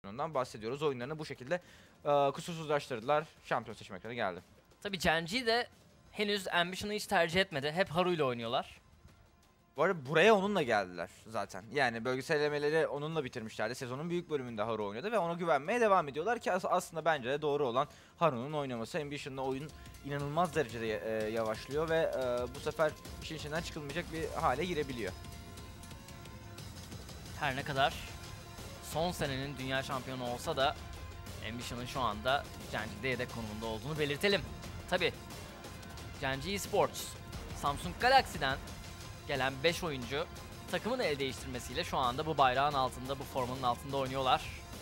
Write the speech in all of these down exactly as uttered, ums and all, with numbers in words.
Ondan bahsediyoruz. Oyunlarını bu şekilde e, kusursuzlaştırdılar. Şampiyon seçim ekranı geldi. Tabii Genji de henüz Ambition'ı hiç tercih etmedi. Hep Haru ile oynuyorlar. Bu arada buraya onunla geldiler zaten. Yani bölgesel elemeleri onunla bitirmişlerdi. Sezonun büyük bölümünde Haru oynadı ve ona güvenmeye devam ediyorlar ki as aslında bence de doğru olan Haru'nun oynaması. Ambition'la oyun inanılmaz derecede e, yavaşlıyor ve e, bu sefer işin içinden çıkılmayacak bir hale girebiliyor. Her ne kadar son senenin dünya şampiyonu olsa da Ambition'ın şu anda Genji'de yedek konumunda olduğunu belirtelim. Tabii Genji Esports, Samsung Galaxy'den gelen beş oyuncu takımın el değiştirmesiyle şu anda bu bayrağın altında, bu formanın altında oynuyorlar.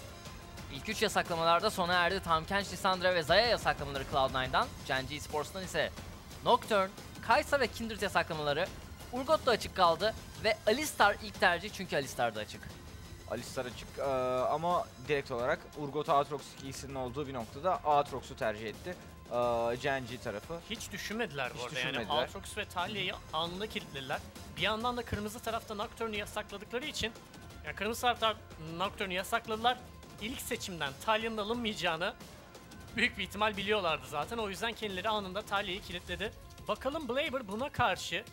İlk üç yasaklamalarda sona erdi. Tahm Kench, Lissandra ve Xayah yasaklamaları Cloud nine'dan. Genji Esports'tan ise Nocturne, Kai'Sa ve Kindred yasaklamaları. Urgot da açık kaldı ve Alistar ilk tercih çünkü Alistar da açık. Alistar açık ee, ama direkt olarak Urgot Aatrox ikisinin olduğu bir noktada Aatrox'u tercih etti. Ee, Genji tarafı. Hiç düşünmediler bu Hiç arada. Yani düşünmediler. Aatrox ve Talia'yı anında kilitlediler. Bir yandan da kırmızı tarafta Nocturne'u yasakladıkları için, yani kırmızı tarafta Nocturne'u yasakladılar. İlk seçimden Talia'nın alınmayacağını büyük bir ihtimal biliyorlardı zaten. O yüzden kendileri anında Talia'yı kilitledi. Bakalım Blaber buna karşı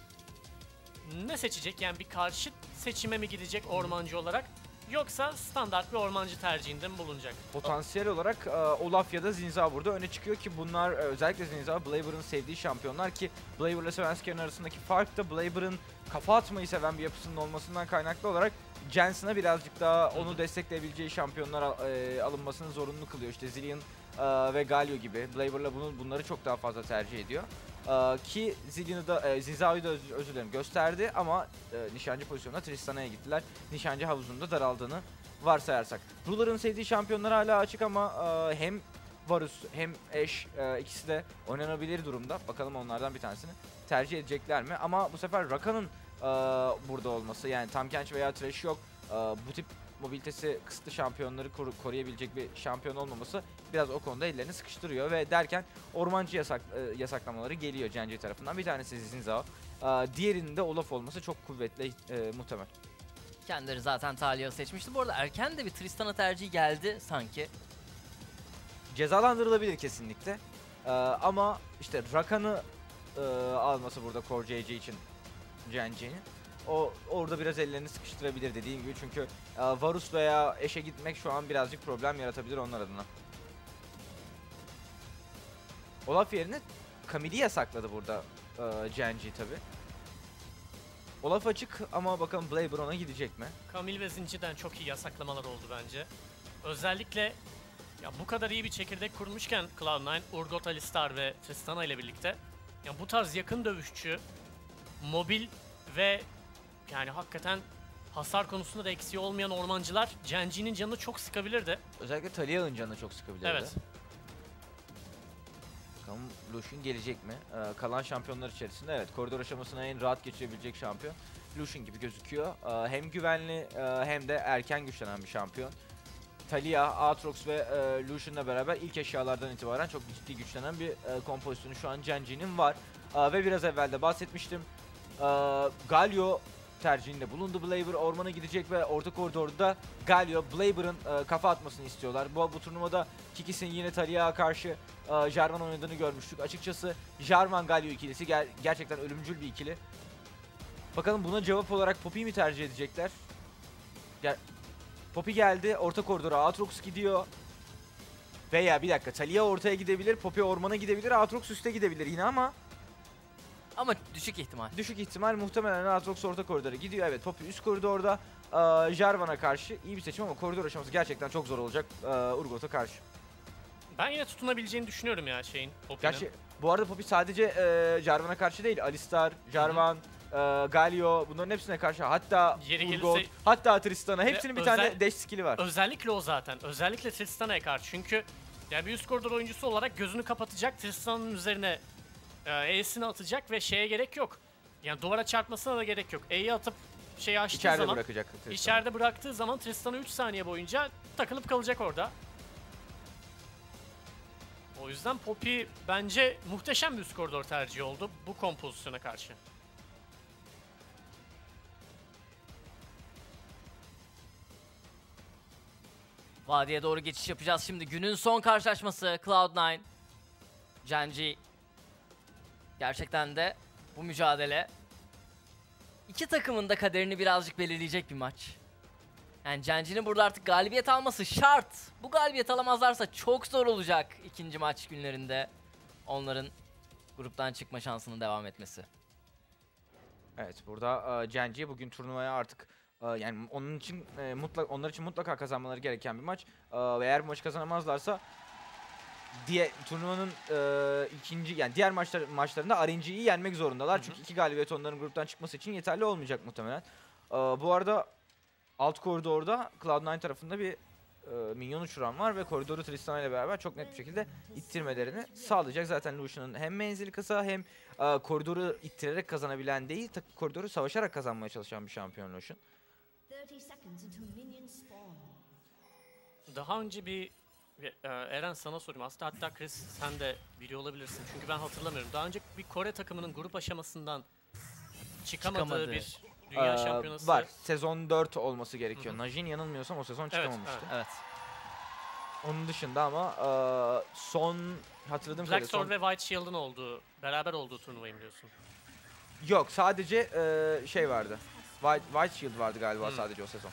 ne seçecek? Yani bir karşı seçime mi gidecek ormancı olarak? Yoksa standart bir ormancı tercihinde mi bulunacak? Potansiyel olarak e, Olaf ya da Zinza burada öne çıkıyor ki bunlar e, özellikle Zinza, Blaber'ın sevdiği şampiyonlar ki Blaber ile Svenskeren arasındaki fark da Blaber'ın kafa atmayı seven bir yapısının olmasından kaynaklı olarak Jensen'a birazcık daha onu destekleyebileceği şampiyonlar e, alınmasını zorunlu kılıyor. İşte Zillion e, ve Galio gibi. Blaber'la bunu, bunları çok daha fazla tercih ediyor. E, ki Zillion'u da, e, Zinza'yı da öz, özür dilerim gösterdi ama e, nişancı pozisyonuna Tristana'ya gittiler. Nişancı havuzunda daraldığını varsayarsak. Ruler'ın sevdiği şampiyonlar hala açık ama e, hem Varus hem Ashe e, ikisi de oynanabilir durumda. Bakalım onlardan bir tanesini tercih edecekler mi? Ama bu sefer Raka'nın e, burada olması, yani Tahm Kench veya Thresh yok. E, bu tip mobilitesi kısıtlı şampiyonları koru koruyabilecek bir şampiyon olmaması biraz o konuda ellerini sıkıştırıyor ve derken ormancı yasak e, yasaklamaları geliyor Genji tarafından. Bir tanesi Zinzao. E, diğerinin de Olaf olması çok kuvvetli e, muhtemel. Kendileri zaten Talia'yı seçmişti. Bu arada erken de bir Tristana tercihi geldi sanki. Cezalandırılabilir kesinlikle. Ee, ama işte Rakan'ı e, alması burada Core J J için Genji'nin. O orada biraz ellerini sıkıştırabilir dediğim gibi çünkü e, Varus veya Ashe'e gitmek şu an birazcık problem yaratabilir onlar adına. Olaf yerine Camille'i yasakladı burada e, Genji tabi. Olaf açık ama bakalım Blaber ona gidecek mi? Camille ve Zinci'den çok iyi yasaklamalar oldu bence. Özellikle ya bu kadar iyi bir çekirdek kurmuşken Cloud nine, Urgot, Alistar ve Tristana ile birlikte ya bu tarz yakın dövüşçü, mobil ve yani hakikaten hasar konusunda da eksiği olmayan ormancılar Genji'nin canını çok sıkabilirdi. Özellikle Talia'nın canını çok sıkabilirdi. Evet. Bakalım Lucian gelecek mi? Ee, kalan şampiyonlar içerisinde evet koridor aşamasına en rahat geçirebilecek şampiyon Lucian gibi gözüküyor. Ee, hem güvenli e, hem de erken güçlenen bir şampiyon. Talia, Aatrox ve e, Lucian'la beraber ilk eşyalardan itibaren çok ciddi güçlenen bir e, kompozisyonu şu an Genji'nin var. E, ve biraz evvel de bahsetmiştim. E, Galio tercihinde bulundu Blaber. Ormana gidecek ve orta koridorda Galio, Blaber'ın e, kafa atmasını istiyorlar. Bu, bu turnuvada Kikis'in yine Talia'ya karşı e, Jarvan oynadığını görmüştük. Açıkçası Jarvan-Galio ikilisi ger gerçekten ölümcül bir ikili. Bakalım buna cevap olarak Poppy'yi mi tercih edecekler? Ger Poppy geldi, orta koridora Aatrox gidiyor. Veya bir dakika, Talia ortaya gidebilir, Poppy ormana gidebilir, Aatrox üste gidebilir yine ama Ama düşük ihtimal. düşük ihtimal muhtemelen Aatrox orta koridora gidiyor. Evet, Poppy üst koridorda ee, Jarvan'a karşı iyi bir seçim ama koridor aşaması gerçekten çok zor olacak ee, Urgot'a karşı. Ben yine tutunabileceğini düşünüyorum ya şeyin, Poppy'nin. Gerçi bu arada Poppy sadece ee, Jarvan'a karşı değil, Alistar, Jarvan, ee, Galio bunların hepsine karşı, hatta Yeri Urgot, gelirse- hatta Tristana hepsinin bir özel- tane dash skill'i var. Özellikle o zaten. Özellikle Tristana'ya karşı. Çünkü yani bir üst koridor oyuncusu olarak gözünü kapatacak, Tristana'nın üzerine e, E'sini atacak ve şeye gerek yok. Yani duvara çarpmasına da gerek yok. E'yi atıp şeyi açtığı İçeride zaman, bırakacak Tristana. içeride bıraktığı zaman Tristana üç saniye boyunca takılıp kalacak orada. O yüzden Poppy bence muhteşem bir üst koridor tercihi oldu bu kompozisyona karşı. Vadiye doğru geçiş yapacağız şimdi. Günün son karşılaşması Cloud nine. Genji. Gerçekten de bu mücadele iki takımın da kaderini birazcık belirleyecek bir maç. Yani Genji'nin burada artık galibiyet alması şart. Bu galibiyet alamazlarsa çok zor olacak ikinci maç günlerinde onların gruptan çıkma şansının devam etmesi. Evet, burada e, Genji bugün turnuvaya artık e, yani onun için e, mutlak onlar için mutlaka kazanmaları gereken bir maç. E, ve eğer bu maçı kazanamazlarsa diye turnuvanın e, ikinci yani diğer maçlar maçlarında R N G'yi yenmek zorundalar. Hı hı. Çünkü iki galibiyet onların gruptan çıkması için yeterli olmayacak muhtemelen. E, bu arada alt koridorda Cloud nine tarafında bir e, minyon uçuran var ve koridoru Tristana ile beraber çok net bir şekilde ittirmelerini sağlayacak. Zaten Lucian'ın hem menzili kısa hem e, koridoru ittirerek kazanabilen değil, koridoru savaşarak kazanmaya çalışan bir şampiyon Lucian. Daha önce bir e, Eren sana sorayım. Aslında hatta Chris sen de biliyor olabilirsin. Çünkü ben hatırlamıyorum. Daha önce bir Kore takımının grup aşamasından çıkamadığı Çıkamadı. bir dünya Ee, şampiyonası var. Sezon dört olması gerekiyor. Hı hı. Najin yanılmıyorsam o sezon Evet, çıkamamıştı. evet. Evet. Onun dışında ama e, son hatırladığım Black kadarıyla Sword son... ve White Shield'ın olduğu, beraber olduğu turnuvayı mı diyorsun? Yok, sadece e, şey vardı. White, White Shield vardı galiba Hmm. sadece o sezon.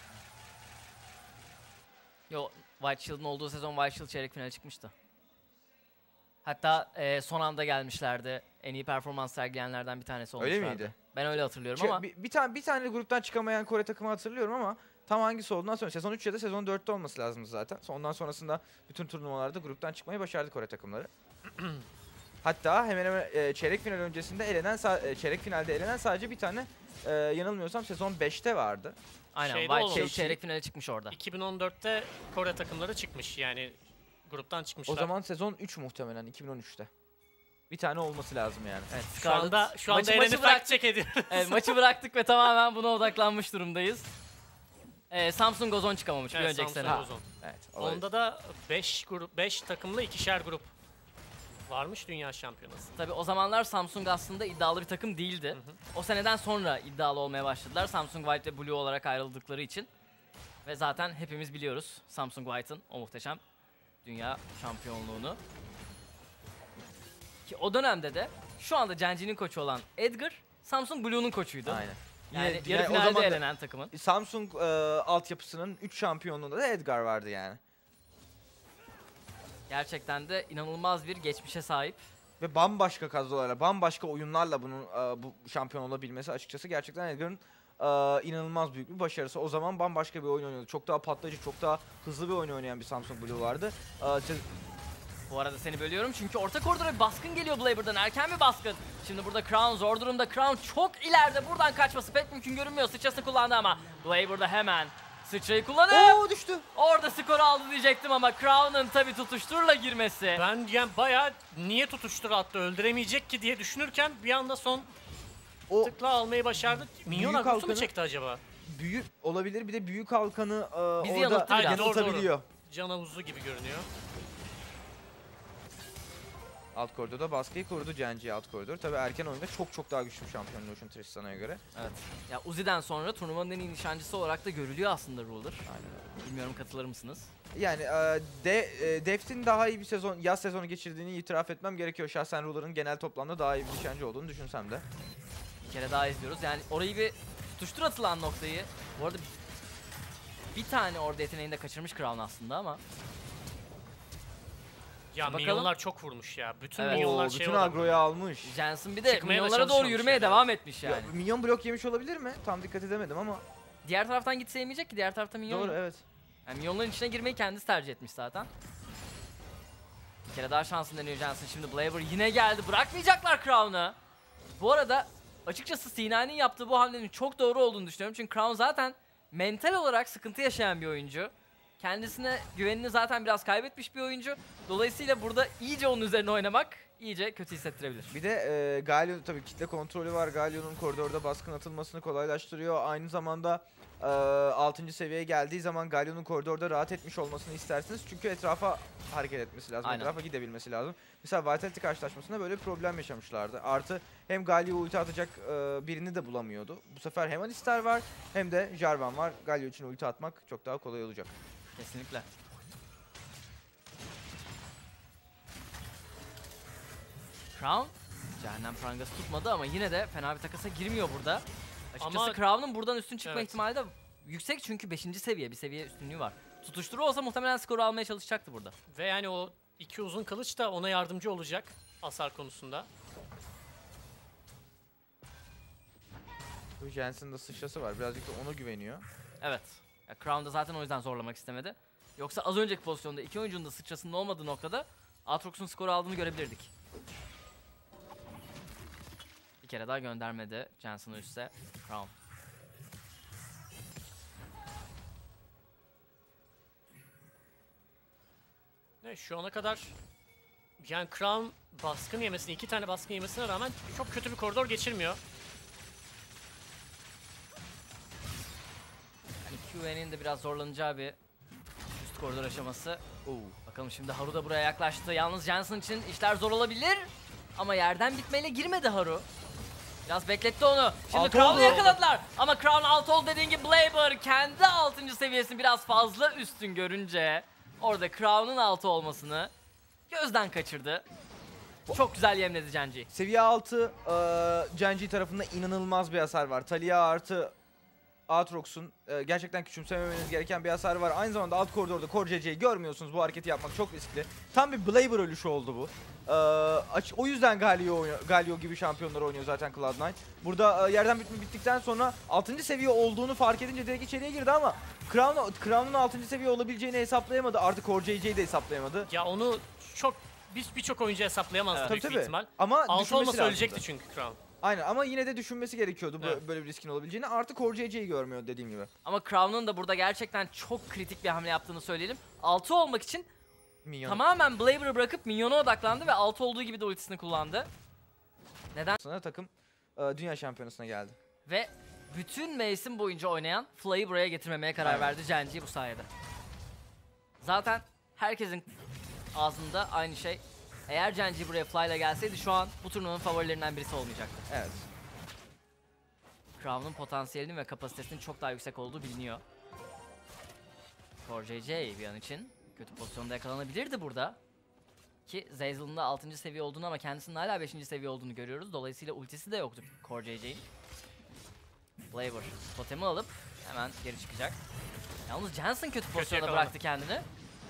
Yo, White Shield'ın olduğu sezon White Shield çeyrek finale çıkmıştı. Hatta e, son anda gelmişlerdi. En iyi performans sergileyenlerden bir tanesi Öyle olmuşlardı. miydi? Ben öyle hatırlıyorum Şey, ama bir, bir tane bir tane gruptan çıkamayan Kore takımı hatırlıyorum ama tam hangisi olduğundan sonra sezon üç ya da sezon dörtte olması lazımdı zaten. Ondan sonrasında bütün turnuvalarda gruptan çıkmayı başardı Kore takımları. Hatta hemen hemen e, çeyrek final öncesinde elenen e, çeyrek finalde elenen sadece bir tane e, yanılmıyorsam sezon beşte vardı. aynen Şeyde White olmamış. Shield çeyrek finale çıkmış orada. iki bin on dörtte Kore takımları çıkmış yani gruptan çıkmışlar. O zaman sezon üç muhtemelen iki bin on üçte. Bir tane olması lazım yani. Evet, şu anda şu anda maçı, Eren'i maçı fact bıraktık. check ediyoruz. Evet, maçı bıraktık ve tamamen buna odaklanmış durumdayız. Ee, Samsung Ozon çıkamamış bir Evet, önceki Samsung sene. Ozon. Evet. olay- Onda da beş grup beş takımlı ikişer grup varmış dünya şampiyonası. Tabii o zamanlar Samsung aslında iddialı bir takım değildi. Hı hı. O seneden sonra iddialı olmaya başladılar. Samsung White ve Blue olarak ayrıldıkları için. Ve zaten hepimiz biliyoruz Samsung White'ın o muhteşem dünya şampiyonluğunu. Ki o dönemde de şu anda Genji'nin koçu olan Edgar, Samsung Blue'nun koçuydu. Aynen. Yani Yine- yarı yine o finalde zaman da- elenen takımın. Samsung e, altyapısının üç şampiyonluğunda da Edgar vardı yani. Gerçekten de inanılmaz bir geçmişe sahip. Ve bambaşka kadrolarla, bambaşka oyunlarla bunun e, bu şampiyon olabilmesi açıkçası gerçekten Edgar'ın e, inanılmaz büyük bir başarısı. O zaman bambaşka bir oyun oynuyordu. Çok daha patlayıcı, çok daha hızlı bir oyun oynayan bir Samsung Blue vardı. E, se- Bu arada seni bölüyorum çünkü orta koridora bir baskın geliyor Blaber'dan. Erken bir baskın. Şimdi burada Crown zor durumda. Crown çok ileride. Buradan kaçması pek mümkün görünmüyor. Sıçrasını kullandı ama Blaber'da hemen sıçrayı kullanıp Oo, düştü. orada skor aldı diyecektim ama Crown'un tabii tutuşturla girmesi. Ben yani bayağı niye tutuştur attı öldüremeyecek ki diye düşünürken bir anda son O tıkla almayı başardı. Minyon büyük agrosu mu halkanı- çekti acaba? büyük olabilir. Bir de büyük halkanı e, Bizi orada yanılttı biraz. Aynen, doğru, doğru. yanıltabiliyor. Can havuzu gibi görünüyor. Alt koridorda baskıyı korudu Genji alt koridor. Tabii erken oyunda çok çok daha güçlü bir şampiyon Lucian Tristana'ya göre. Evet. Ya Uzi'den sonra turnuvanın en iyi nişancısı olarak da görülüyor aslında Ruler. Aynen. Bilmiyorum katılır mısınız? Yani e, de, e, Deft'in daha iyi bir sezon, yaz sezonu geçirdiğini itiraf etmem gerekiyor. Şahsen Ruler'ın genel toplamda daha iyi bir nişancı olduğunu düşünsem de. Bir kere daha izliyoruz. Yani orayı bir tutuştur atılan noktayı. Bu arada bir tane orada yeteneğini de kaçırmış Crown aslında ama. Ya Bakalım. minyonlar çok vurmuş ya. Bütün Evet. minyonlar Oo, şey bütün odaklı. agroyu almış. Jensen bir de Çıkmaya da minyonlara doğru çalışmamış yürümeye yani. devam etmiş Ya, yani. minyon blok yemiş olabilir mi? Tam dikkat edemedim ama. Diğer taraftan gitse yemeyecek ki, diğer tarafta minyon. Doğru, yok. evet. Yani minyonların içine girmeyi kendisi tercih etmiş zaten. Bir kere daha şansını deniyor Jensen. Şimdi Blaber yine geldi. Bırakmayacaklar Crown'u. Bu arada açıkçası Sinan'ın yaptığı bu hamlenin çok doğru olduğunu düşünüyorum. Çünkü Crown zaten mental olarak sıkıntı yaşayan bir oyuncu. Kendisine güvenini zaten biraz kaybetmiş bir oyuncu. Dolayısıyla burada iyice onun üzerine oynamak iyice kötü hissettirebilir. Bir de e, Galio tabii kitle kontrolü var. Galio'nun koridorda baskın atılmasını kolaylaştırıyor. Aynı zamanda e, altıncı seviyeye geldiği zaman Galio'nun koridorda rahat etmiş olmasını istersiniz. Çünkü etrafa hareket etmesi lazım. Aynen. Etrafa gidebilmesi lazım. Mesela Vitality karşılaşmasında böyle bir problem yaşamışlardı. Artı hem Galio ulti atacak e, birini de bulamıyordu. Bu sefer hem Alistar var hem de Jarvan var. Galio için ulti atmak çok daha kolay olacak. Kesinlikle. Crown cehennem prangası tutmadı ama yine de fena bir takasa girmiyor burada. Açıkçası Ama- Crown'un buradan üstün çıkma Evet. ihtimali de yüksek çünkü beşinci seviye bir seviye üstünlüğü var. Tutuşturu olsa muhtemelen skoru almaya çalışacaktı burada. Ve yani o iki uzun kılıç da ona yardımcı olacak hasar konusunda. Bu Jensen'ın da sıçrası var. Birazcık da ona güveniyor. Evet. Ya Crown da zaten o yüzden zorlamak istemedi. Yoksa az önceki pozisyonda iki oyuncunun da sıçrasının olmadığı noktada Aatrox'un skoru aldığını görebilirdik. Bir kere daha göndermedi Jensen'ı üste Crown. Evet, şu ana kadar yani Crown baskın yemesine, iki tane baskın yemesine rağmen çok kötü bir koridor geçirmiyor. Yani Q A'nin de biraz zorlanacağı bir üst koridor aşaması. Oo. Bakalım şimdi Haru da buraya yaklaştı. Yalnız Jensen için işler zor olabilir. Ama yerden bitmeyle girmedi Haru. Biraz bekletti onu. Şimdi Altı Crown'u oldu. yakaladılar. Ama Crown alt oldu dediğin gibi Blaber kendi altıncı seviyesini biraz fazla üstün görünce orada Crown'un altı olmasını gözden kaçırdı. Çok güzel yemledi Genji. Seviye altı e, Genji tarafında inanılmaz bir hasar var. Talia artı Aatrox'un e, gerçekten küçümsememeniz gereken bir hasar var. Aynı zamanda alt koridorda Core C C'yi görmüyorsunuz. Bu hareketi yapmak çok riskli. Tam bir Blaber ölüşü oldu bu. E, aç- o yüzden Galio, oynuyor- Galio gibi şampiyonlar oynuyor zaten Cloud nine. Burada e, yerden bitme bittikten sonra altıncı seviye olduğunu fark edince direkt içeriye girdi ama Crown, Crown'un altıncı seviye olabileceğini hesaplayamadı. Artık Core C C'yi de hesaplayamadı. Ya onu çok bir- birçok oyuncu hesaplayamaz Evet. büyük Tabii bir tabii. ihtimal. Ama Altı düşünmesi olmasa lazımdı. ölecekti çünkü Crown. Aynen ama yine de düşünmesi gerekiyordu bu- Evet. böyle bir riskin olabileceğini. Artık Core C C'yi görmüyor dediğim gibi. Ama Crown'un da burada gerçekten çok kritik bir hamle yaptığını söyleyelim. altı olmak için Minyon. tamamen Blaber'ı bırakıp Minyon'a odaklandı ve altı olduğu gibi de ultisini kullandı. Neden? Sonra takım e, dünya şampiyonasına geldi. Ve bütün mevsim boyunca oynayan Fly'ı buraya getirmemeye karar Aynen. verdi Genji bu sayede. Zaten herkesin ağzında aynı şey. Eğer Genji buraya Fly'la gelseydi şu an bu turnuvanın favorilerinden birisi olmayacaktı. Evet. Crown'un potansiyelinin ve kapasitesinin çok daha yüksek olduğu biliniyor. Core C C bir an için kötü pozisyonda yakalanabilirdi burada. Ki Zeyzel'ın da altıncı seviye olduğunu ama kendisinin hala beşinci seviye olduğunu görüyoruz. Dolayısıyla ultisi de yoktu Core C C'nin. Blaber totemi alıp hemen geri çıkacak. Yalnız Jensen kötü pozisyonda yakalandı. bıraktı kendini.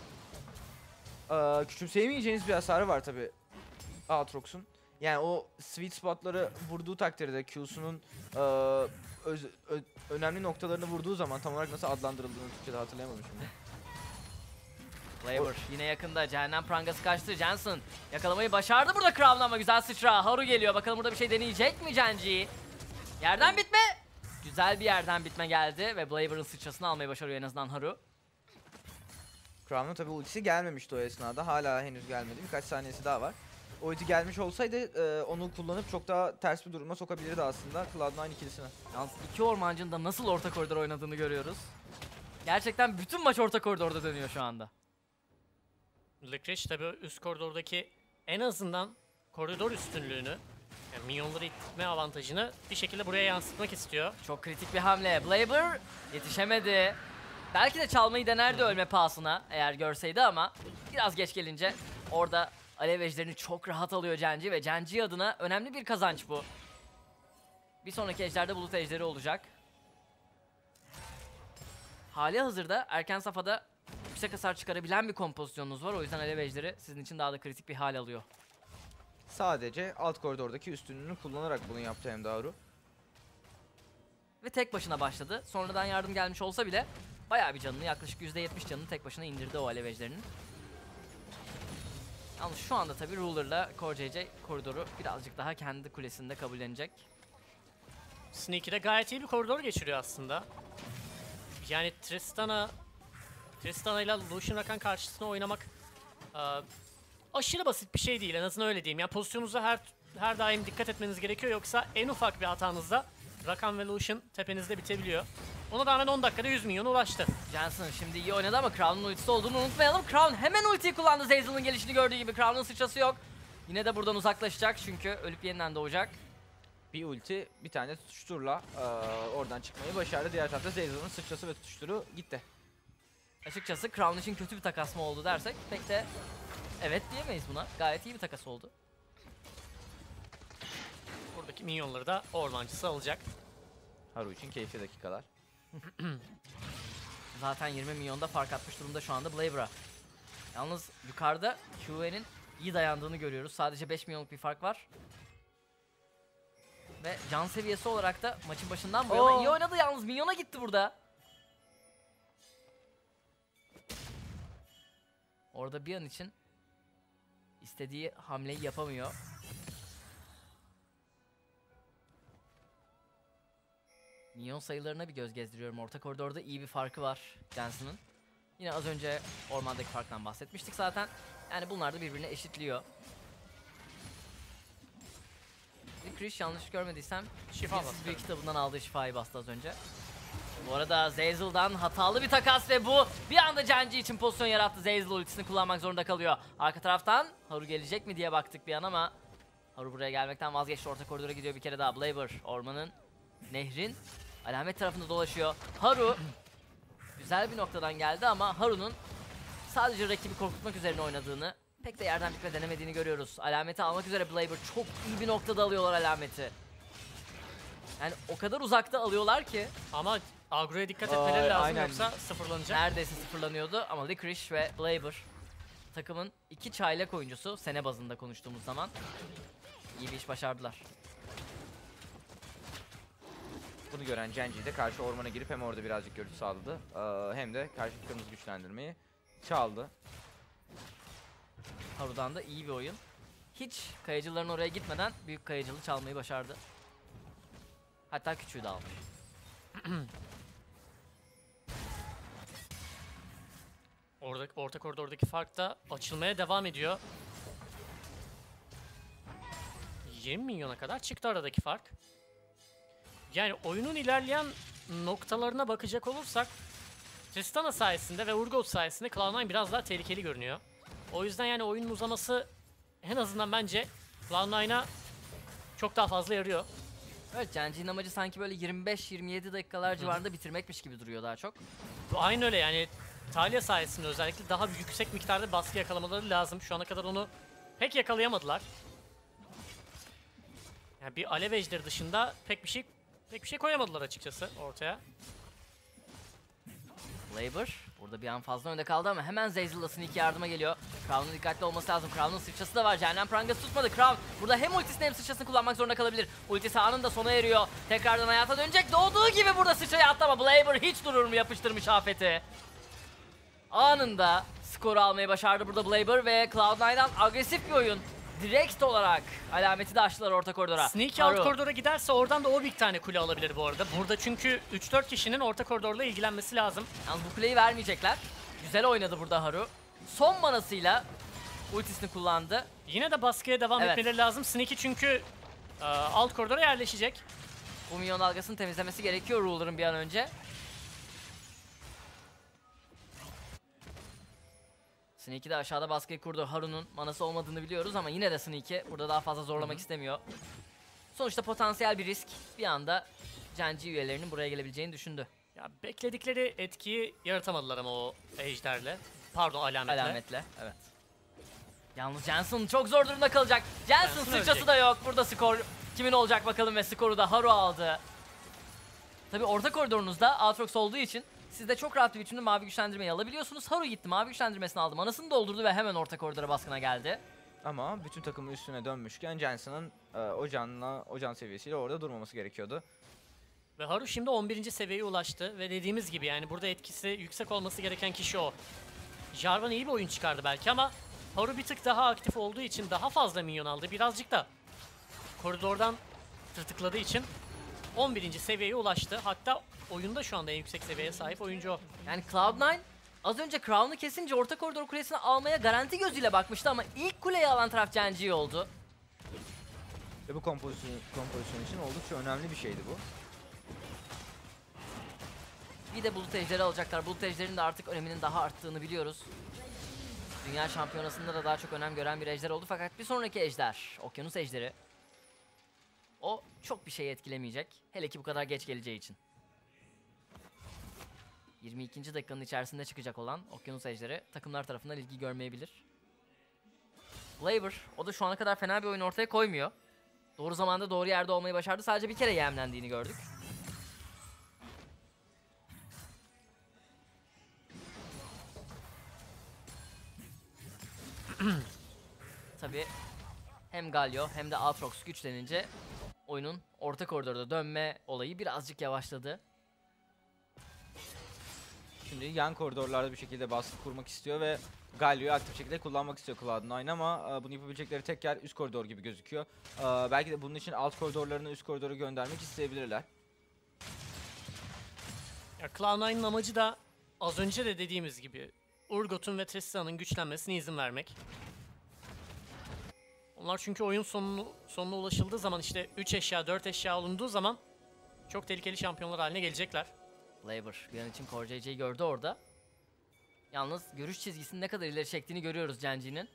Ee, küçümseyemeyeceğiniz bir hasarı var tabi Aatrox'un. Yani o sweet spotları vurduğu takdirde Q'sunun e, öz- ö- önemli noktalarını vurduğu zaman tam olarak nasıl adlandırıldığını Türkçe'de hatırlayamadım şimdi. Blaber yine yakında. Cehennem prangası kaçtı. Jensen yakalamayı başardı burada Crown'la ama güzel sıçra. Haru geliyor. Bakalım burada bir şey deneyecek mi Genji? Yerden bitme. Güzel bir yerden bitme geldi ve Blaber'ın sıçrasını almayı başarıyor en azından Haru. Crown'un tabi ultisi gelmemişti o esnada. Hala henüz gelmedi. Birkaç saniyesi daha var. O ulti gelmiş olsaydı e, onu kullanıp çok daha ters bir duruma sokabilirdi aslında Cloud nine ikilisine. Yalnız iki ormancının da nasıl orta koridor oynadığını görüyoruz. Gerçekten bütün maç orta koridorda dönüyor şu anda. Licorice tabii üst koridordaki en azından koridor üstünlüğünü, yani minyonları itme avantajını bir şekilde buraya yansıtmak istiyor. Çok kritik bir hamle. Blaber yetişemedi. Belki de çalmayı denerdi ölme pahasına eğer görseydi ama biraz geç gelince orada alev ejderini çok rahat alıyor Genji ve Genji adına önemli bir kazanç bu. Bir sonraki ejderde bulut ejderi olacak. Hali hazırda erken safhada yüksek hasar çıkarabilen bir kompozisyonunuz var. O yüzden alev ejderi sizin için daha da kritik bir hal alıyor. Sadece alt koridordaki üstünlüğünü kullanarak bunu yaptı hem Daru. Ve tek başına başladı. Sonradan yardım gelmiş olsa bile bayağı bir canını, yaklaşık yüzde yetmiş canını tek başına indirdi o alev ejderinin. Yalnız şu anda tabii Ruler'la Core C C koridoru birazcık daha kendi kulesinde kabullenecek. Sneaky de gayet iyi bir koridor geçiriyor aslında. Yani Tristana Tristana ile Lucian Rakan karşısına oynamak e, aşırı basit bir şey değil, en azından öyle diyeyim. Yani pozisyonunuza her her daim dikkat etmeniz gerekiyor, yoksa en ufak bir hatanızda Rakan ve Lucian tepenizde bitebiliyor. Ona rağmen on dakikada yüz milyona ulaştı. Jensen şimdi iyi oynadı ama Crown'un ultisi olduğunu unutmayalım. Crown hemen ultiyi kullandı. Zeyzel'ın gelişini gördüğü gibi. Crown'un sıçrası yok. Yine de buradan uzaklaşacak çünkü ölüp yeniden doğacak. Bir ulti, bir tane tutuşturla e, oradan çıkmayı başardı. Diğer tarafta Zeyzel'ın sıçrası ve tutuşturu gitti. Açıkçası Crown için kötü bir takas mı oldu dersek pek de evet diyemeyiz buna. Gayet iyi bir takas oldu. Oradaki minyonları da ormancısı alacak. Haru için keyifli dakikalar. Zaten yirmi milyonda fark atmış durumda şu anda Blaber'a. Yalnız yukarıda Q E'nin iyi dayandığını görüyoruz. Sadece beş milyonluk bir fark var. Ve can seviyesi olarak da maçın başından bu yana Oo. iyi oynadı, yalnız milyona gitti burada. Orada bir an için istediği hamleyi yapamıyor. Minyon sayılarına bir göz gezdiriyorum. Orta koridorda iyi bir farkı var Jensen'ın. Yine az önce ormandaki farktan bahsetmiştik zaten. Yani bunlar da birbirini eşitliyor. Krish, yanlış görmediysem Şifa Şifa bastı. büyük kitabından aldığı şifayı bastı az önce. Bu arada Zeyzel'dan hatalı bir takas ve bu bir anda Genji için pozisyon yarattı. Zeyzel ultisini kullanmak zorunda kalıyor. Arka taraftan Haru gelecek mi diye baktık bir an ama Haru buraya gelmekten vazgeçti. Orta koridora gidiyor bir kere daha. Blaber ormanın, nehrin alamet tarafında dolaşıyor. Haru güzel bir noktadan geldi ama Haru'nun sadece rakibi korkutmak üzerine oynadığını, pek de yerden bitme denemediğini görüyoruz. Alameti almak üzere Blaber, çok iyi bir noktada alıyorlar alameti. Yani o kadar uzakta alıyorlar ki Ama agroya dikkat Ay, etmeleri lazım aynen. yoksa sıfırlanacak. neredeyse sıfırlanıyordu ama Licorice ve Blaber takımın iki çaylak oyuncusu, sene bazında konuştuğumuz zaman iyi bir iş başardılar. Bunu gören Genji de karşı ormana girip hem orada birazcık görüş sağladı. Ee, hem de karşı takımımızı güçlendirmeyi çaldı. Haru'dan da iyi bir oyun. Hiç kayıcıların oraya gitmeden büyük kayıcılı çalmayı başardı. Hatta küçüğü de almış. Orada, orta koridordaki fark da açılmaya devam ediyor. yirmi milyona kadar çıktı aradaki fark. Yani oyunun ilerleyen noktalarına bakacak olursak Tristana sayesinde ve Urgot sayesinde Cloud nine biraz daha tehlikeli görünüyor. O yüzden yani oyunun uzaması en azından bence Cloud nine'a çok daha fazla yarıyor. Evet, Genji'nin amacı sanki böyle yirmi beş yirmi yedi dakikalar civarında bitirmekmiş gibi duruyor daha çok. Bu aynı öyle yani Talia sayesinde özellikle daha yüksek miktarda baskı yakalamaları lazım. Şu ana kadar onu pek yakalayamadılar. Yani bir alev ejderi dışında pek bir şey pek bir şey koyamadılar açıkçası ortaya. Blaber burada bir an fazla önde kaldı ama hemen Zeyzel'la sneak yardıma geliyor. Crown'un dikkatli olması lazım. Crown'un sıçrası da var. Cehennem prangası tutmadı. Crown burada hem ultisini hem sıçrasını kullanmak zorunda kalabilir. Ultisi anında sona eriyor. Tekrardan hayata dönecek. Doğduğu gibi burada sıçrayı attı ama Blaber hiç durur mu, yapıştırmış afeti. Anında skoru almayı başardı burada Blaber ve Cloud nine'dan agresif bir oyun. Direkt olarak alameti de açtılar orta koridora. Sneaky Haru. alt koridora giderse oradan da o bir tane kule alabilir bu arada. Burada çünkü üç dört kişinin orta koridorla ilgilenmesi lazım. Yalnız bu kuleyi vermeyecekler. Güzel oynadı burada Haru. Son manasıyla ultisini kullandı. Yine de baskıya devam Evet. etmeleri lazım. Sneaky çünkü e, alt koridora yerleşecek. Bu minyon dalgasını temizlemesi gerekiyor Ruler'ın bir an önce. Sneaky de aşağıda baskıyı kurdu. Haru'nun manası olmadığını biliyoruz ama yine de Sneaky burada daha fazla zorlamak Hı hı. istemiyor. Sonuçta potansiyel bir risk. Bir anda Genji üyelerinin buraya gelebileceğini düşündü. Ya bekledikleri etkiyi yaratamadılar ama o ejderle. Pardon alametle. Alametle, evet. Yalnız Jensen çok zor durumda kalacak. Jensen Jensen sıçrası ölecek. da yok. Burada skor kimin olacak bakalım ve skoru da Haru aldı. Tabii orta koridorunuzda Aatrox olduğu için siz de çok rahat bir biçimde mavi güçlendirmeyi alabiliyorsunuz. Haru gitti, mavi güçlendirmesini aldı, manasını doldurdu ve hemen orta koridora baskına geldi. Ama bütün takımın üstüne dönmüşken Jensen'ın e, o canla, o can seviyesiyle orada durmaması gerekiyordu. Ve Haru şimdi on birinci seviyeye ulaştı ve dediğimiz gibi yani burada etkisi yüksek olması gereken kişi o. Jarvan iyi bir oyun çıkardı belki ama Haru bir tık daha aktif olduğu için daha fazla minyon aldı. Birazcık da koridordan tırtıkladığı için on birinci seviyeye ulaştı. Hatta oyunda şu anda en yüksek seviyeye sahip oyuncu o. Yani Cloud nine az önce Crown'u kesince orta koridor kulesini almaya garanti gözüyle bakmıştı ama ilk kuleyi alan taraf Genji oldu. Ve bu kompozisyon, kompozisyon için oldukça önemli bir şeydi bu. Bir de bulut ejderi alacaklar. Bulut ejderinin de artık öneminin daha arttığını biliyoruz. Dünya şampiyonasında da daha çok önem gören bir ejder oldu fakat bir sonraki ejder, okyanus ejderi, o çok bir şey etkilemeyecek. Hele ki bu kadar geç geleceği için. yirmi ikinci dakikanın içerisinde çıkacak olan okyanus ejderi takımlar tarafından ilgi görmeyebilir. Blaber, o da şu ana kadar fena bir oyun ortaya koymuyor. Doğru zamanda doğru yerde olmayı başardı. Sadece bir kere yemlendiğini gördük. Tabii hem Galio hem de Aatrox güçlenince oyunun orta koridorda dönme olayı birazcık yavaşladı. Şimdi yan koridorlarda bir şekilde baskı kurmak istiyor ve Galio'yu aktif şekilde kullanmak istiyor Cloud nine ama bunu yapabilecekleri tek yer üst koridor gibi gözüküyor. Belki de bunun için alt koridorlarını üst koridora göndermek isteyebilirler. Ya Cloud nine'ın amacı da az önce de dediğimiz gibi Urgot'un ve Tristan'ın güçlenmesine izin vermek. Onlar çünkü oyun sonunu, sonuna ulaşıldığı zaman işte üç eşya dört eşya olunduğu zaman çok tehlikeli şampiyonlar haline gelecekler. Blaber bir an için Core J J'yi gördü orada. Yalnız görüş çizgisini ne kadar ileri çektiğini görüyoruz Genji'nin.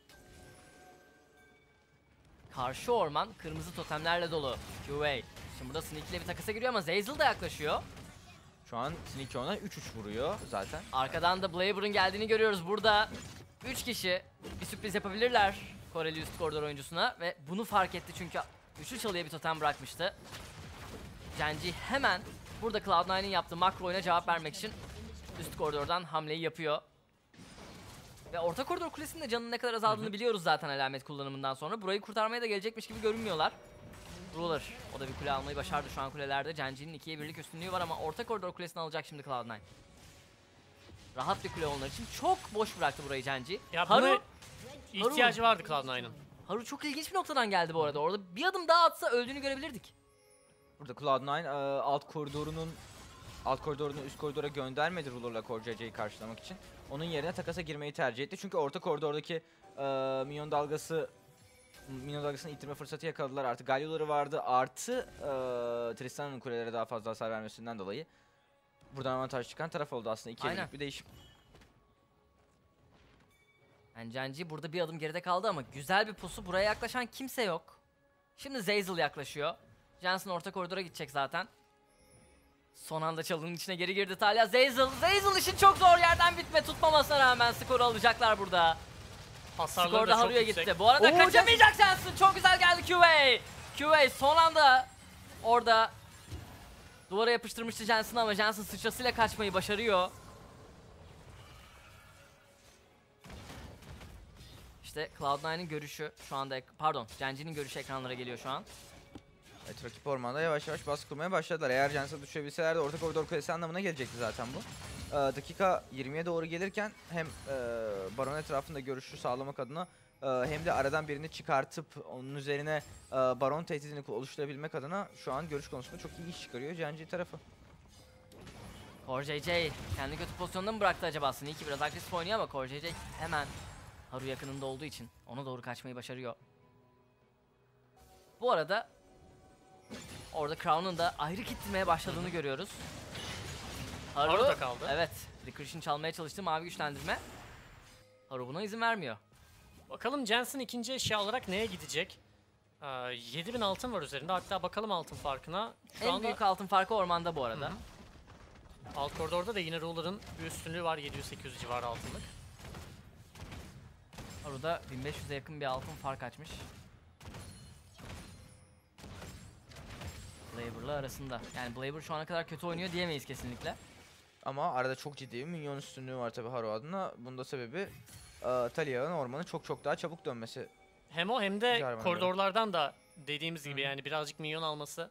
Karşı orman kırmızı totemlerle dolu. Q A. Şimdi burada Sneak ile bir takasa giriyor ama Zeyzal da yaklaşıyor. Şu an Sneak ona üç üç vuruyor zaten. Arkadan da Blaber'ın geldiğini görüyoruz. Burada üç kişi bir sürpriz yapabilirler Koreli üst koridor oyuncusuna ve bunu fark etti çünkü üçlü çalıya bir totem bırakmıştı. Genji hemen burada Cloud nine'in yaptığı makro oyuna cevap vermek için üst koridordan hamleyi yapıyor. Ve orta koridor kulesinin de canının ne kadar azaldığını hı hı. biliyoruz zaten alamet kullanımından sonra. Burayı kurtarmaya da gelecekmiş gibi görünmüyorlar. Ruler, o da bir kule almayı başardı şu an kulelerde. Genji'nin ikiye birlik üstünlüğü var ama orta koridor kulesini alacak şimdi Cloud nine. Rahat bir kule onlar için. Çok boş bıraktı burayı Genji. Ya Haru, ihtiyacı Haru. vardı Cloud nine'ın. Haru çok ilginç bir noktadan geldi bu arada. Orada bir adım daha atsa öldüğünü görebilirdik. Burada Cloud nine alt koridorunun alt koridorunu üst koridora göndermedi Ruler'la Core J J'yi karşılamak için. Onun yerine takasa girmeyi tercih etti. Çünkü orta koridordaki e, minyon dalgası minyon dalgasını ittirme fırsatı yakaladılar. Artık Galio'ları vardı. Artı e, Tristan'ın kulelere daha fazla hasar vermesinden dolayı buradan avantaj çıkan taraf oldu aslında. İkiye birlik bir değişim. Yani Genji burada bir adım geride kaldı ama güzel bir pusu. Buraya yaklaşan kimse yok. Şimdi Zeyzal yaklaşıyor. Jensen orta koridora gidecek zaten. Son anda çalının içine geri girdi Talya. Zeyzal, Zeyzal için çok zor yerden bitme tutmamasına rağmen skoru alacaklar burada. Hasarları Skor da Haru'ya gitti. Bu arada Oo, kaçamayacak Jensen. Çok güzel geldi Q A. Q A son anda orada duvara yapıştırmıştı Jensen ama Jensen sıçrasıyla kaçmayı başarıyor. İşte Cloud nine'in görüşü şu anda, pardon Genji'nin görüşü ekranlara geliyor şu an. Evet, rakip ormanda yavaş yavaş baskı kurmaya başladılar. Eğer Jensen'a düşebilselerdi orta koridor kulesi anlamına gelecekti zaten bu. Ee, dakika yirmiye doğru gelirken hem e, Baron etrafında görüşü sağlamak adına e, hem de aradan birini çıkartıp onun üzerine e, Baron tehdidini oluşturabilmek adına şu an görüş konusunda çok iyi iş çıkarıyor Genji tarafı. Core J J kendi kötü pozisyonunda mı bıraktı acaba? Sneaky biraz agresif oynuyor ama Core J J hemen Haru yakınında olduğu için ona doğru kaçmayı başarıyor. Bu arada orada Crown'un da ayrı kitlemeye başladığını görüyoruz. Haru, Haru da kaldı. Evet, Recursion çalmaya çalıştı mavi güçlendirme. Haru buna izin vermiyor. Bakalım Jensen ikinci eşya olarak neye gidecek? Ee, yedi bin altın var üzerinde, hatta bakalım altın farkına. Şu en anda büyük altın farkı ormanda bu arada. Hı hı. Alt koridorda da yine Ruler'ın bir üstünlüğü var, yedi yüz sekiz yüz civarı altınlık. Haru'da bin beş yüze yakın bir altın fark açmış. Blaber'la arasında. Yani Blaber şu ana kadar kötü oynuyor diyemeyiz kesinlikle. Ama arada çok ciddi bir minyon üstünlüğü var tabii Haru adına. Bunun da sebebi e, Talya'nın ormanın çok çok daha çabuk dönmesi. Hem o hem de koridorlardan da dediğimiz gibi, hı, yani birazcık minyon alması.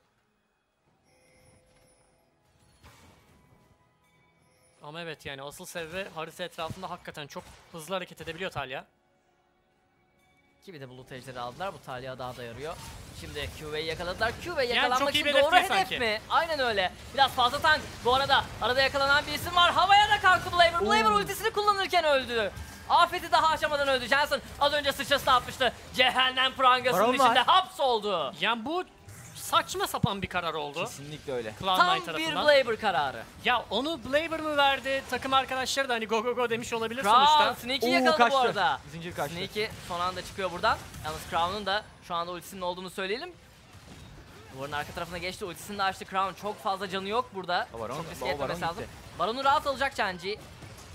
Ama evet, yani asıl sebebi harita etrafında hakikaten çok hızlı hareket edebiliyor Talya. Ki bir de Bulut Ejderi aldılar. Bu Talya daha da yarıyor. Şimdi Q V'yi yakaladılar. Q V yani yakalanmak için doğru hedef sanki. mi? Aynen öyle. Biraz fazla tank. Bu arada arada yakalanan bir isim var. Havaya da kalktı Blaber. Blaber ultisini kullanırken öldü. Afeti daha aşamadan öldü. Jensen az önce sıçrası da atmıştı. Cehennem prangasının içinde hapsoldu. Yani bu saçma sapan bir karar oldu. Kesinlikle öyle. Tam bir Blaber kararı. Ya onu Blaber mı verdi? Takım arkadaşları da hani go go go demiş olabilir Crown, sonuçta. Sneaky yakaladı kaçtı. bu arada. Zincir kaçtı. Sneaky son anda çıkıyor buradan. Yalnız Crown'un da şu anda ultisinin olduğunu söyleyelim. Duvarın arka tarafına geçti. Ultisini de açtı Crown. Çok fazla canı yok burada. Baron, çok riske Baron etmemesi lazım. gitti. Baron'u rahat alacak Genji.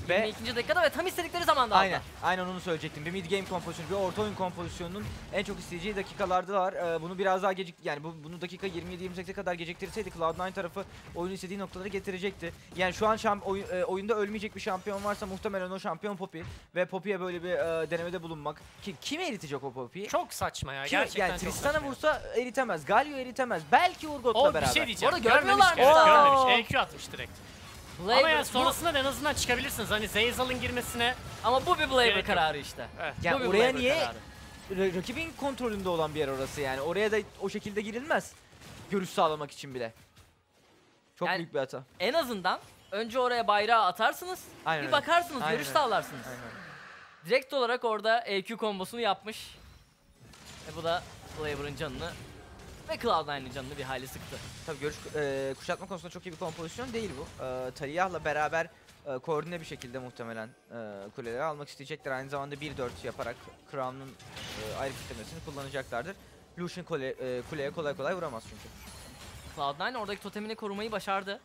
Ve yirmi ikinci dakikada ve tam istedikleri zamanda aldılar. aynen, aynen onu söyleyecektim. Bir mid game kompozisyonu, bir orta oyun kompozisyonunun en çok isteyeceği dakikalardalar. Ee, bunu biraz daha gecik, yani bu, bunu dakika yirmi yedi yirmi sekize kadar geciktirseydi Cloud nine tarafı oyunu istediği noktalara getirecekti. Yani şu an şamp oy, e, oyunda ölmeyecek bir şampiyon varsa muhtemelen o şampiyon Poppy ve Poppy'ye böyle bir e, denemede bulunmak. Ki kim eritecek o Poppy'yi? Çok saçma ya. Kim- Gerçekten yani çok Tristan'a saçma. vursa eritemez, Galio eritemez. Belki Urgot'la O bir beraber. şey diyeceğim. Orada görmüyorlar Görmemiş, mı? evet, Oo. görmemiş. E Q atmış direkt. Blaber, Ama yani bu- sonrasında en azından çıkabilirsiniz. Hani Zeyzal'ın girmesine ama bu bir Blaber Gerek yok. kararı işte. evet. Yani Bu bir oraya Blaber niye kararı. ra- rakibin kontrolünde olan bir yer orası yani. Oraya da o şekilde girilmez. Görüş sağlamak için bile. Çok Yani- büyük bir hata. En azından önce oraya bayrağı atarsınız, Aynen bir öyle. bakarsınız, Aynen görüş öyle. sağlarsınız. Aynen. Direkt olarak orada E Q kombosunu yapmış. Ve bu da Blaber'ın canını ve Cloud nine'ın canını bir hayli sıktı. Tabii görüş e, kuşatma konusunda çok iyi bir kompozisyon değil bu. E, Taliyah'la beraber e, koordine bir şekilde muhtemelen e, kuleleri almak isteyecekler. Aynı zamanda bir dört yaparak Crown'un e, ayrı kitlemesini kullanacaklardır. Lucian kule, e, kuleye kolay kolay vuramaz çünkü. Cloud nine oradaki totemini korumayı başardı.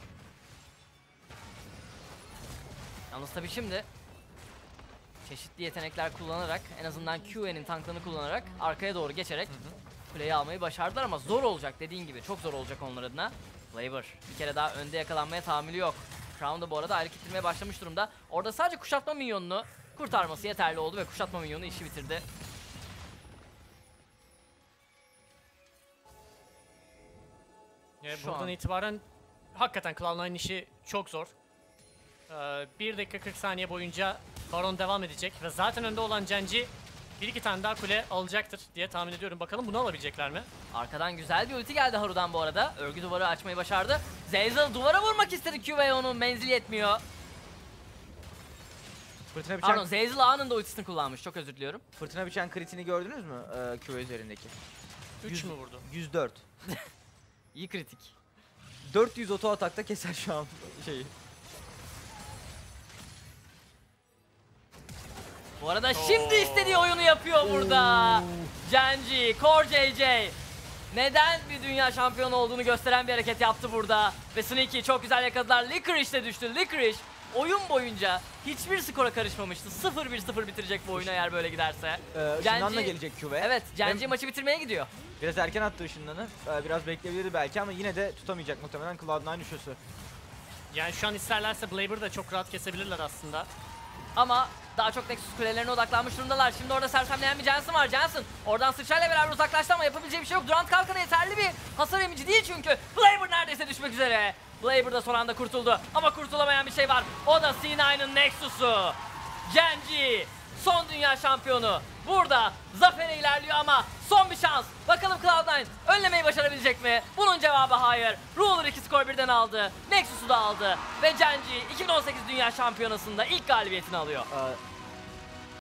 Yalnız tabii şimdi çeşitli yetenekler kullanarak, en azından Q E'nin tanklarını kullanarak arkaya doğru geçerek kuleyi almayı başardılar ama zor olacak, dediğin gibi çok zor olacak onlar adına. Blaber bir kere daha önde yakalanmaya tahammülü yok. Crown da bu arada ayrı kitlemeye başlamış durumda. Orada sadece kuşatma minyonunu kurtarması yeterli oldu ve kuşatma minyonu işi bitirdi. Yani Şu buradan an. itibaren hakikaten Cloud nine'in işi çok zor. Ee, bir dakika kırk saniye boyunca Baron devam edecek ve zaten önde olan Genji bir iki tane daha kule alacaktır diye tahmin ediyorum. Bakalım bunu alabilecekler mi? Arkadan güzel bir ulti geldi Haru'dan bu arada. Örgü duvarı açmayı başardı. Zeyzal duvara vurmak istedi Q ve onun menzili yetmiyor. Fırtına biçen, Pardon, Zeyzal anında ultisini kullanmış. Çok özür diliyorum. fırtına biçen kritini gördünüz mü e, Q üzerindeki? üç Yüz- mü vurdu? yüz dört. İyi kritik. dört yüz oto atakta keser şu an şeyi. Bu arada şimdi istediği oyunu yapıyor burada. Genji, Core J J. Neden bir dünya şampiyonu olduğunu gösteren bir hareket yaptı burada. Ve Sneaky çok güzel yakaladılar. Licorice de düştü. Licorice oyun boyunca hiçbir skora karışmamıştı. sıfır bir sıfır bitirecek bu oyunu eğer böyle giderse. Ee, ışınlanla gelecek Q ve. Evet, Genji Hem- maçı bitirmeye gidiyor. Biraz erken attı ışınlanı. Ee, biraz bekleyebilirdi belki ama yine de tutamayacak muhtemelen Cloud nine üçüsü. Yani şu an isterlerse Blaber'ı da çok rahat kesebilirler aslında. Ama daha çok Nexus kulelerine odaklanmış durumdalar. Şimdi orada sersemleyen bir Jensen var. Jensen oradan sıçrayla beraber uzaklaştı ama yapabileceği bir şey yok. Durant kalkanı yeterli bir hasar emici değil çünkü. Blaber neredeyse düşmek üzere. Blaber da son anda kurtuldu. Ama kurtulamayan bir şey var. O da C nine'ın Nexus'u. Genji son dünya şampiyonu. Burada zafere ilerliyor ama son bir şans. Bakalım Cloud nine önlemeyi başarabilecek mi? Bunun cevabı hayır. Ruler iki skor birden aldı. Nexus'u da aldı. Ve Genji iki bin on sekiz dünya şampiyonasında ilk galibiyetini alıyor. Ee,